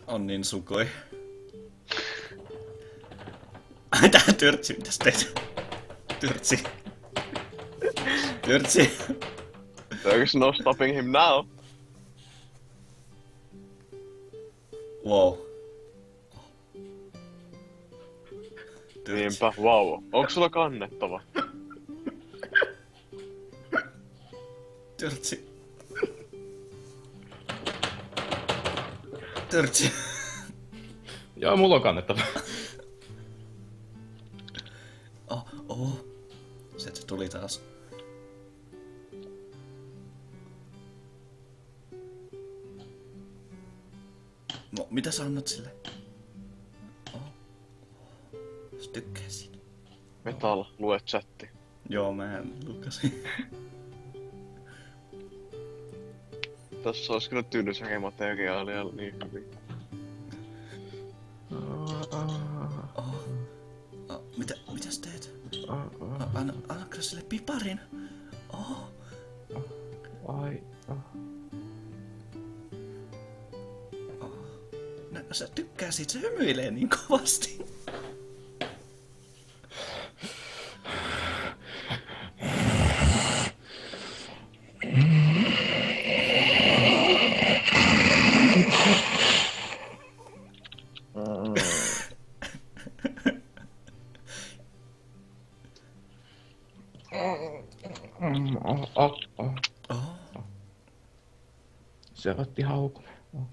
On niin sukoi. Ai tää Törtsi, mitäs teet? Törtsi. Törtsi. There's no stopping him now. Wow. Törtsi. Niinpä, wow. Onks sulla kannettava? Törtsi. Törtsi. Joo, mulla on kannettava. Oh. Se tuli taas. No, mitä sä annat sille? Sä tykkää siitä. Metal, lue chatti. Joo, mä lukasin. Tässä olisi kyllä tylsäkin materiaalia niin hyvin. Mitäs teet? Annatko sille piparin? Sä tykkää siitä, se hymyilee niin kovasti. Se otti haukun.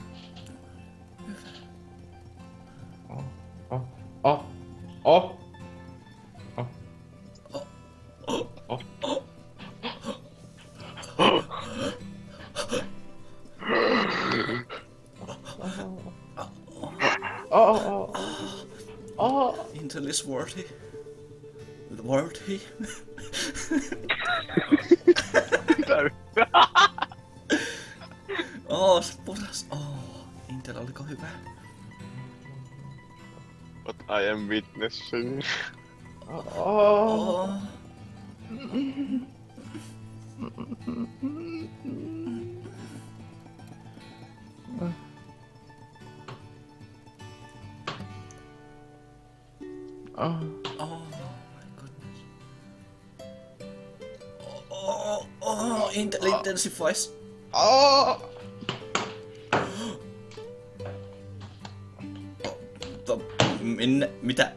Intel is worthy. Worthy. Se puras. Intel oliko hyvä? But I am witnessing. My goodness. Intel intensifies. Mitä?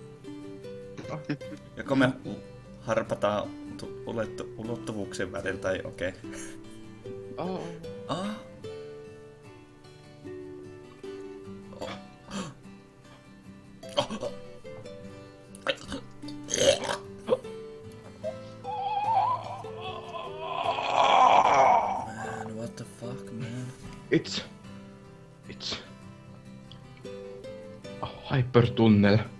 Joko me harpataan ulottuvuuksien välillä tai okei. Man, what the fuck, man? It's a hypertunnel.